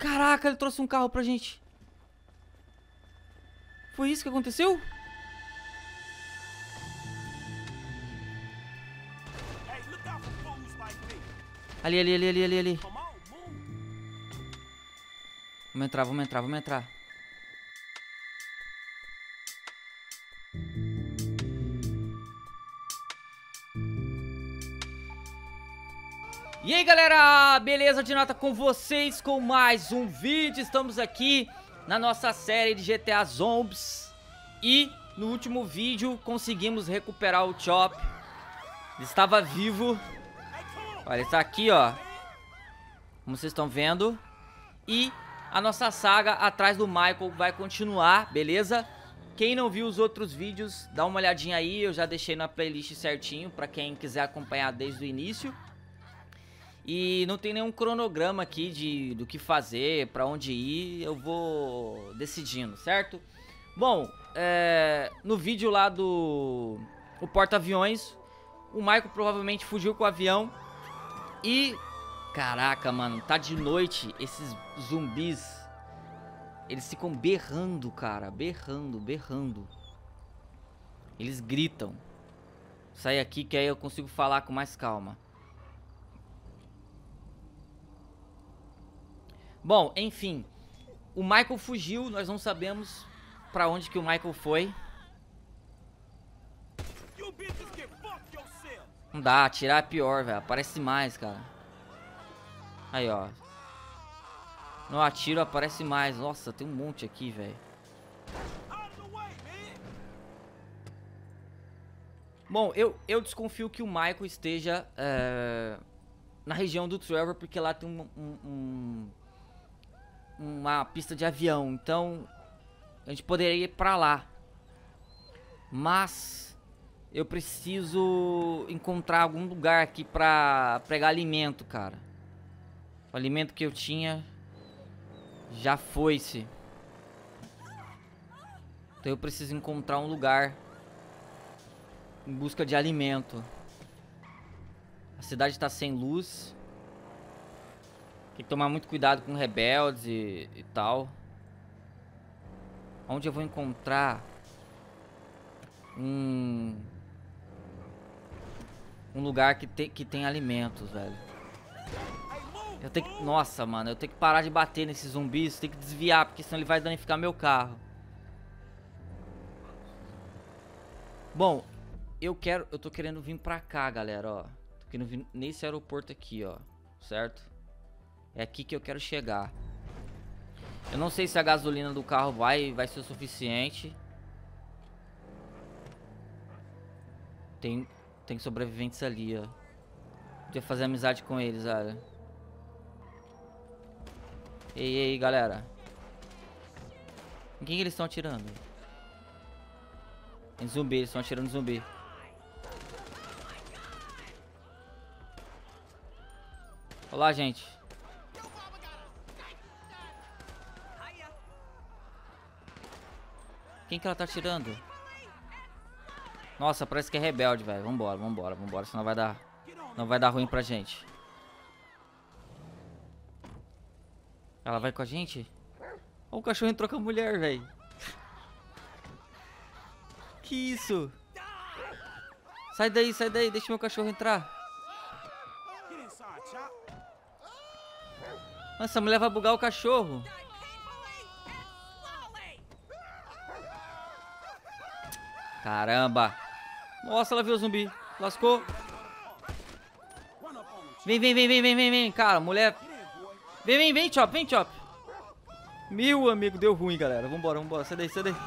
Caraca, ele trouxe um carro pra gente. Foi isso que aconteceu? Ali, ali, ali, ali, ali, ali. Vamos entrar, vamos entrar, vamos entrar. E aí galera, beleza de nota com vocês com mais um vídeo. Estamos aqui na nossa série de GTA Zombies. E no último vídeo conseguimos recuperar o Chop. Ele estava vivo. Olha, ele está aqui, ó. Como vocês estão vendo. E a nossa saga atrás do Michael vai continuar, beleza? Quem não viu os outros vídeos, dá uma olhadinha aí. Eu já deixei na playlist certinho para quem quiser acompanhar desde o início. E não tem nenhum cronograma aqui do que fazer, pra onde ir, eu vou decidindo, certo? Bom, no vídeo lá do porta-aviões, o Michael provavelmente fugiu com o avião. E, caraca, mano, tá de noite, esses zumbis, eles ficam berrando, cara, berrando, berrando. Eles gritam. Sai aqui que aí eu consigo falar com mais calma. Bom, enfim, o Michael fugiu, nós não sabemos pra onde que o Michael foi. Não dá, atirar é pior, velho, aparece mais, cara. Aí, ó. No atiro aparece mais, nossa, tem um monte aqui, velho. Bom, eu desconfio que o Michael esteja na região do Trevor, porque lá tem uma pista de avião, então a gente poderia ir pra lá. Mas eu preciso encontrar algum lugar aqui pra pegar alimento, cara. O alimento que eu tinha já foi-se. Então eu preciso encontrar um lugar em busca de alimento. A cidade tá sem luz. Tem que tomar muito cuidado com rebeldes e tal. Onde eu vou encontrar um lugar que tem alimentos, velho. Eu tenho que... Nossa, mano, eu tenho que parar de bater nesses zumbis. Tem que desviar, porque senão ele vai danificar meu carro. Bom, eu tô querendo vir pra cá, galera, ó. Tô querendo vir nesse aeroporto aqui, ó. Certo? É aqui que eu quero chegar. Eu não sei se a gasolina do carro vai ser o suficiente. Tem sobreviventes ali, ó. Podia fazer amizade com eles, olha. Ei, ei, galera. Em quem que eles estão atirando? Em zumbi, eles estão atirando em zumbi. Olá, gente. Quem que ela tá atirando? Nossa, parece que é rebelde, velho. Vambora, vambora, vambora. Senão não vai dar ruim pra gente. Ela vai com a gente? Ó, o cachorro entrou com a mulher, velho. Que isso? Sai daí, deixa meu cachorro entrar. Nossa, essa mulher vai bugar o cachorro. Caramba. Nossa, ela viu o zumbi. Lascou. Vem, cara, mulher. Vem, Chop, vem, Chop. Meu amigo, deu ruim, galera. Vambora, vambora, sai daí.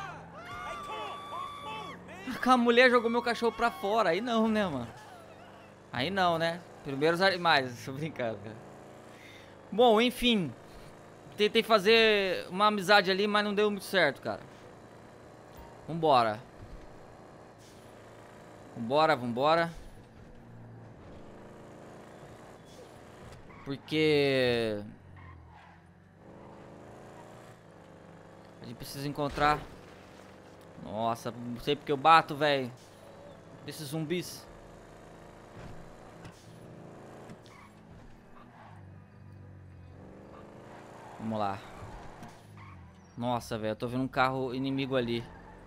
A mulher jogou meu cachorro pra fora. Aí não, né, mano? Aí não, né? Primeiros animais, tô brincando, cara. Bom, enfim. Tentei fazer uma amizade ali, mas não deu muito certo, cara. Vambora. Vambora. Porque a gente precisa encontrar. Nossa, não sei porque eu bato, velho. Desses zumbis. Vamos lá. Nossa, velho, eu tô vendo um carro inimigo ali.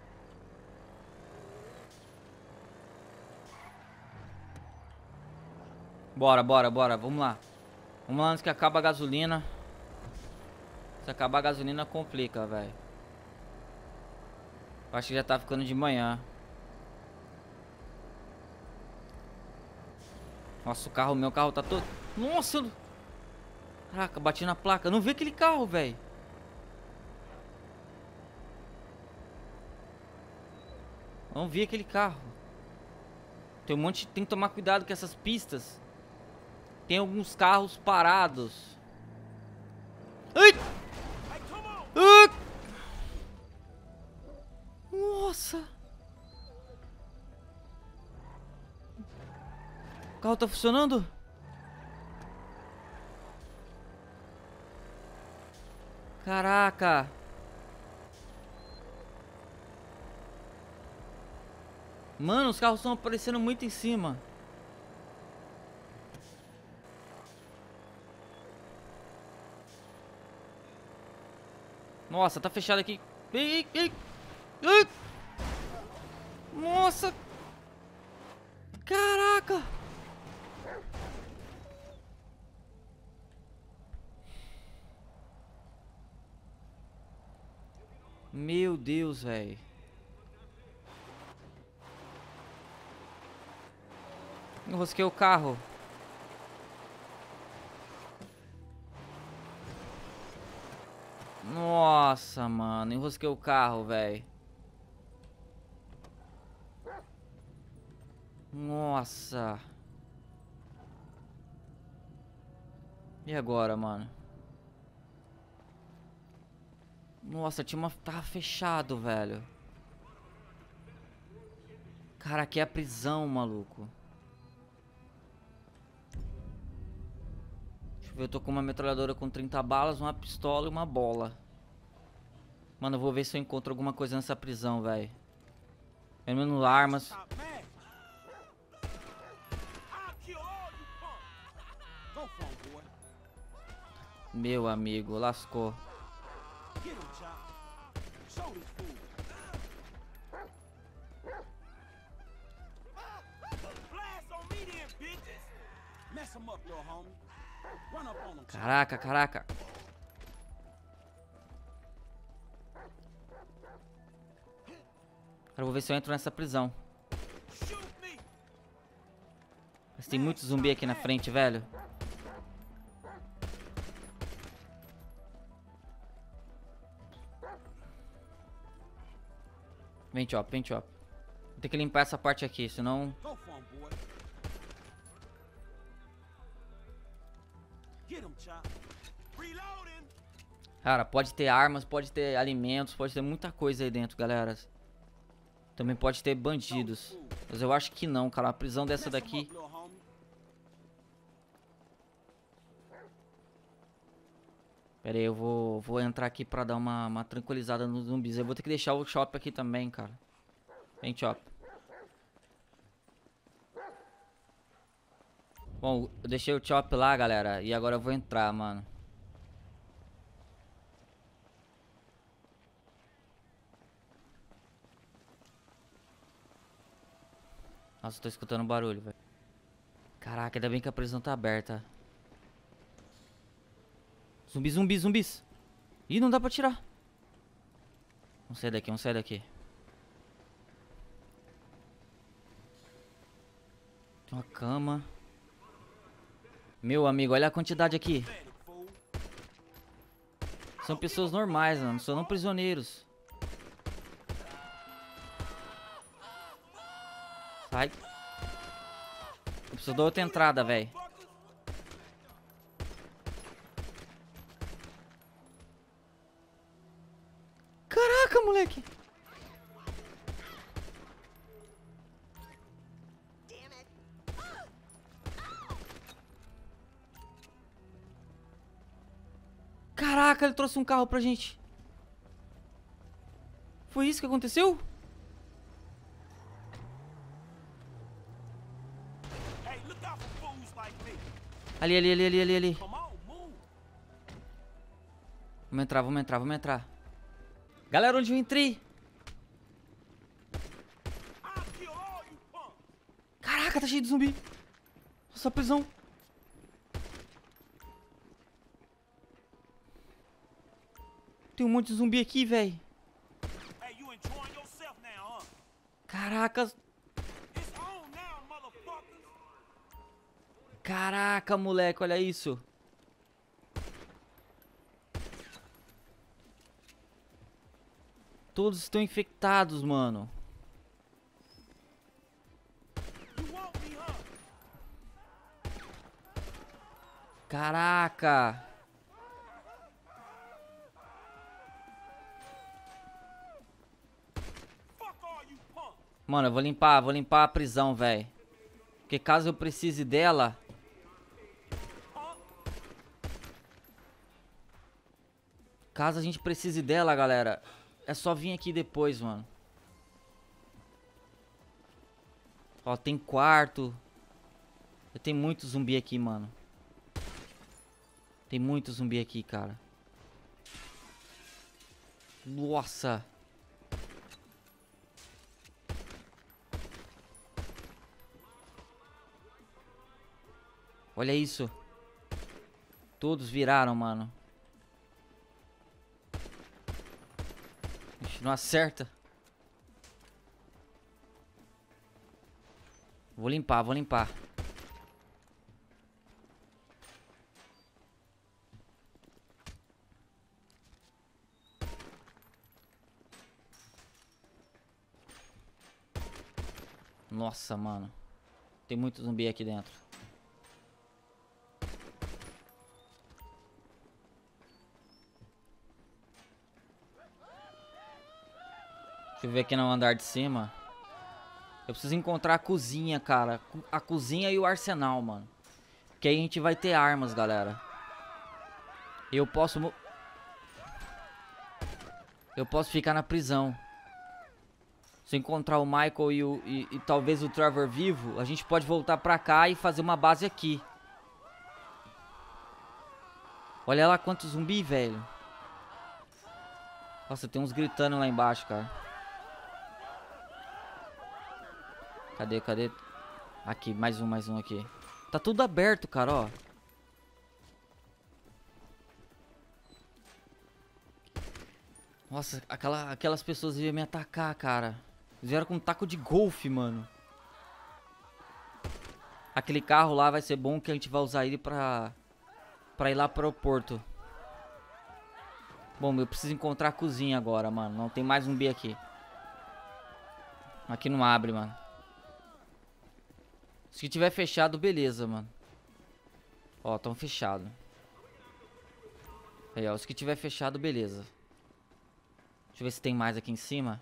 Bora, bora, bora, vamos lá. Vamos lá antes que acabe a gasolina. Se acabar a gasolina complica, velho. Acho que já tá ficando de manhã. Nossa, meu carro tá todo... Nossa! Caraca, bati na placa. Não vi aquele carro, velho. Não vi aquele carro. Tem um monte... Tem que tomar cuidado com essas pistas. Tem alguns carros parados. Ai! Ai! Nossa! O carro tá funcionando? Caraca! Mano, os carros estão aparecendo muito em cima. Nossa, tá fechado aqui. Ei, ei, ei. Nossa! Caraca! Meu Deus, velho. Enrosquei o carro. Nossa, mano. Enrosquei o carro, velho. Nossa. E agora, mano? Nossa, tava fechado, velho. Cara, aqui é a prisão, maluco. Deixa eu ver, eu tô com uma metralhadora com 30 balas, uma pistola e uma bola. Mano, eu vou ver se eu encontro alguma coisa nessa prisão, velho. Pelo menos armas. Meu amigo, lascou. Caraca, caraca. Cara, eu vou ver se eu entro nessa prisão. Mas tem muito zumbi aqui na frente, velho. Vem, Chop, vem, Chop. Vou ter que limpar essa parte aqui, senão... Cara, pode ter armas, pode ter alimentos, pode ter muita coisa aí dentro, galera. Também pode ter bandidos. Mas eu acho que não, cara. Uma prisão dessa daqui... Pera aí, eu vou entrar aqui pra dar uma tranquilizada nos zumbis. Eu vou ter que deixar o Chop aqui também, cara. Vem, Chop. Bom, eu deixei o Chop lá, galera. E agora eu vou entrar, mano. Nossa, eu tô escutando barulho, velho. Caraca, ainda bem que a prisão tá aberta. Zumbis, zumbis, zumbis. Ih, não dá pra tirar. Vamos sair daqui, vamos sair daqui. Tem uma cama. Meu amigo, olha a quantidade aqui. São pessoas normais, mano. São não prisioneiros. Sai. Eu preciso dar outra entrada, velho. Caraca, moleque. Caraca, ele trouxe um carro pra gente. Foi isso que aconteceu? Ali, ali, ali, ali, ali, ali. Vamos entrar, vamos entrar, vamos entrar. Galera, onde eu entrei? Caraca, tá cheio de zumbi. Nossa, prisão. Tem um monte de zumbi aqui, velho. Caraca. Caraca, moleque, olha isso. Todos estão infectados, mano. Caraca. Mano, eu vou limpar a prisão, velho. Porque caso eu precise dela... Caso a gente precise dela, galera, é só vir aqui depois, mano. Ó, tem quarto. Tem muito zumbi aqui, mano. Tem muito zumbi aqui, cara. Nossa. Olha isso. Todos viraram, mano. Ixi, não acerta. Vou limpar, vou limpar. Nossa, mano. Tem muito zumbi aqui dentro. Deixa eu ver aqui no andar de cima. Eu preciso encontrar a cozinha, cara. A cozinha e o arsenal, mano. Porque aí a gente vai ter armas, galera. Eu posso ficar na prisão. Se eu encontrar o Michael e talvez o Trevor vivo, a gente pode voltar pra cá e fazer uma base aqui. Olha lá quantos zumbi, velho. Nossa, tem uns gritando lá embaixo, cara. Cadê? Aqui, mais um aqui. Tá tudo aberto, cara, ó. Nossa, aquelas pessoas iam me atacar, cara. Eles vieram com um taco de golfe, mano. Aquele carro lá vai ser bom que a gente vai usar ele pra ir lá pro porto. Bom, eu preciso encontrar a cozinha agora, mano. Não tem mais zumbi aqui. Aqui não abre, mano. Se tiver fechado, beleza, mano. Ó, tão fechado. Aí, ó, se tiver fechado, beleza. Deixa eu ver se tem mais aqui em cima.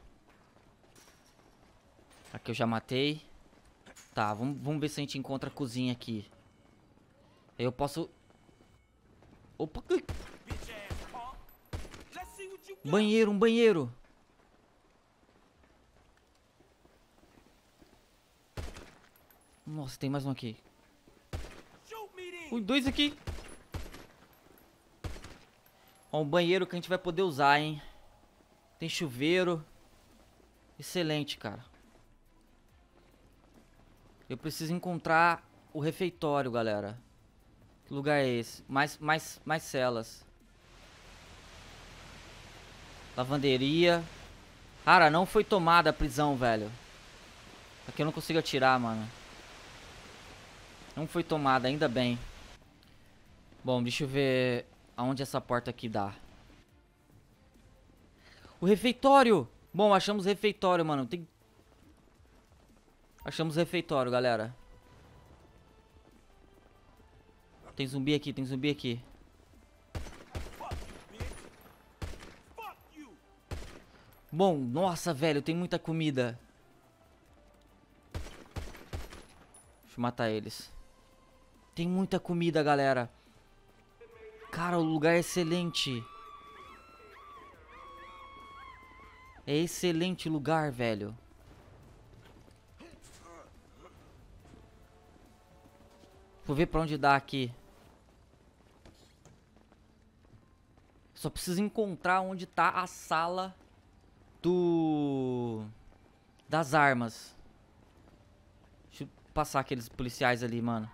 Aqui eu já matei. Tá, vamos ver se a gente encontra a cozinha aqui. Aí eu posso... Opa! Banheiro, um banheiro. Nossa, tem mais um aqui. Ui, dois aqui. Ó, um banheiro que a gente vai poder usar, hein. Tem chuveiro. Excelente, cara. Eu preciso encontrar o refeitório, galera. Que lugar é esse? Mais celas. Lavanderia. Cara, não foi tomada a prisão, velho. Aqui eu não consigo atirar, mano. Não foi tomada, ainda bem. Bom, deixa eu ver aonde essa porta aqui dá. O refeitório! Bom, achamos refeitório, mano. Achamos refeitório, galera. Tem zumbi aqui, tem zumbi aqui. Bom, nossa, velho, tem muita comida. Deixa eu matar eles. Tem muita comida, galera. Cara, o lugar é excelente. É excelente lugar, velho. Vou ver pra onde dá aqui. Só preciso encontrar onde tá a sala das armas. Deixa eu passar aqueles policiais ali, mano.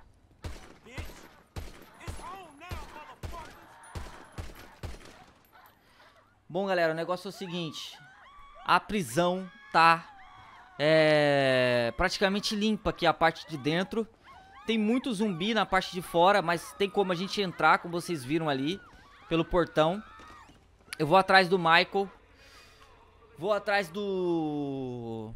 Bom, galera, o negócio é o seguinte. A prisão tá praticamente limpa aqui, a parte de dentro. Tem muito zumbi na parte de fora, mas tem como a gente entrar, como vocês viram ali, pelo portão. Eu vou atrás do Michael. Vou atrás do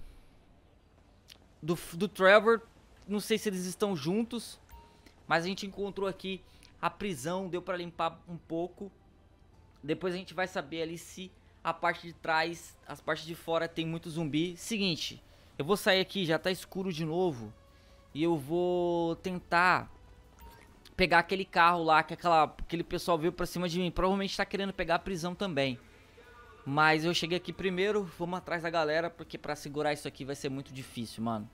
Trevor. Não sei se eles estão juntos, mas a gente encontrou aqui a prisão. Deu pra limpar um pouco. Depois a gente vai saber ali se a parte de trás, as partes de fora tem muito zumbi. Seguinte, eu vou sair aqui, já tá escuro de novo. E eu vou tentar pegar aquele carro lá que aquele pessoal veio pra cima de mim. Provavelmente tá querendo pegar a prisão também. Mas eu cheguei aqui primeiro, vamos atrás da galera, porque pra segurar isso aqui vai ser muito difícil, mano.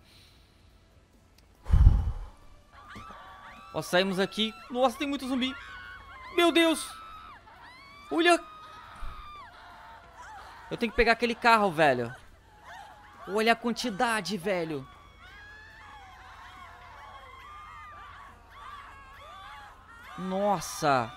Ó, saímos aqui. Nossa, tem muito zumbi. Meu Deus. Olha. Eu tenho que pegar aquele carro, velho. Olha a quantidade, velho. Nossa.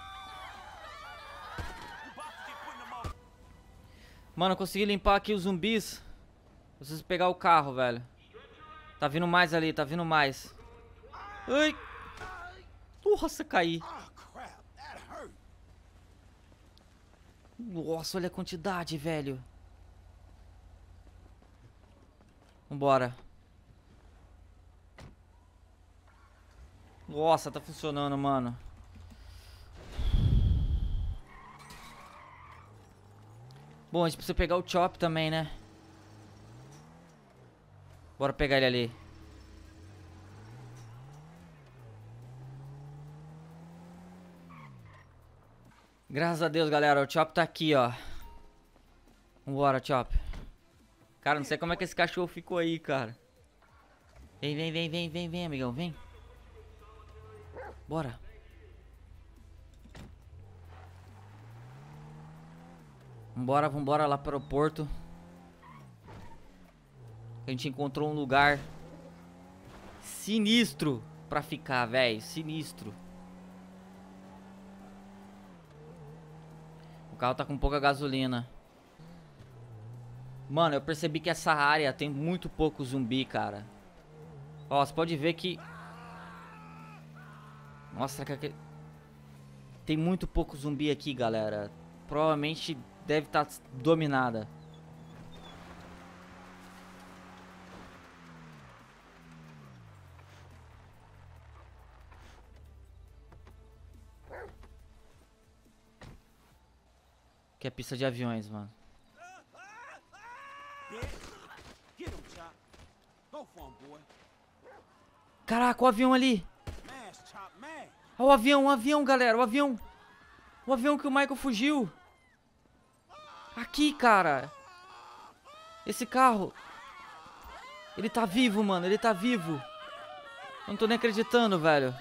Mano, eu consegui limpar aqui os zumbis. Preciso pegar o carro, velho. Tá vindo mais ali, tá vindo mais. Ai. Nossa, caí. Nossa, olha a quantidade, velho. Vambora. Nossa, tá funcionando, mano. Bom, a gente precisa pegar o Chop também, né? Bora pegar ele ali. Graças a Deus, galera. O Chop tá aqui, ó. Vambora, Chop. Cara, não sei como é que esse cachorro ficou aí, cara. Vem, vem, vem, vem, vem, vem, amigão, vem. Bora. Vambora, vambora lá para o porto. A gente encontrou um lugar sinistro pra ficar, velho. Sinistro. O carro tá com pouca gasolina. Mano, eu percebi que essa área tem muito pouco zumbi, cara. Ó, você pode ver que... Nossa, que... tem muito pouco zumbi aqui, galera. Provavelmente deve estar dominada. Que é pista de aviões, mano. Caraca, o avião ali. Olha o avião, galera, o avião. O avião que o Michael fugiu. Aqui, cara. Esse carro. Ele tá vivo, mano, ele tá vivo. Eu não tô nem acreditando, velho.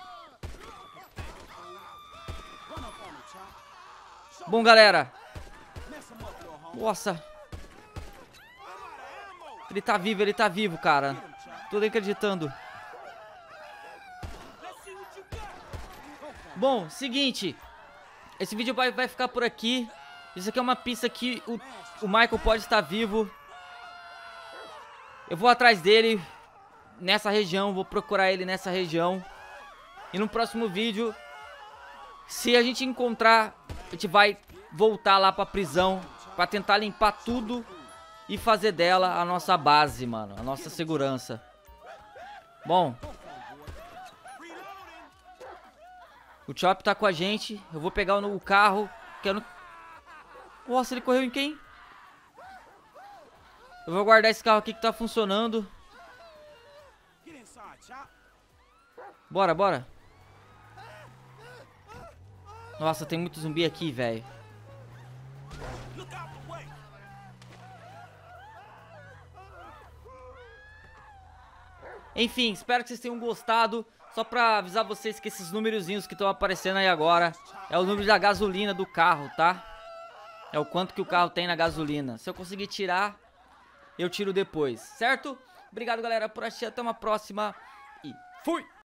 Bom, galera. Nossa. Ele tá vivo, cara. Tô nem acreditando. Bom, seguinte. Esse vídeo vai ficar por aqui. Isso aqui é uma pista que o Michael pode estar vivo. Eu vou atrás dele nessa região. Vou procurar ele nessa região. E no próximo vídeo, se a gente encontrar, a gente vai voltar lá pra prisão pra tentar limpar tudo e fazer dela a nossa base, mano. A nossa segurança. Bom, o Chop tá com a gente. Eu vou pegar o carro. Que eu não... Nossa, ele correu em quem? Eu vou guardar esse carro aqui que tá funcionando. Bora, bora. Nossa, tem muito zumbi aqui, velho. Enfim, espero que vocês tenham gostado. Só pra avisar vocês que esses númerozinhos que estão aparecendo aí agora é o número da gasolina do carro, tá? É o quanto que o carro tem na gasolina. Se eu conseguir tirar, eu tiro depois, certo? Obrigado, galera, por assistir. Até uma próxima e fui!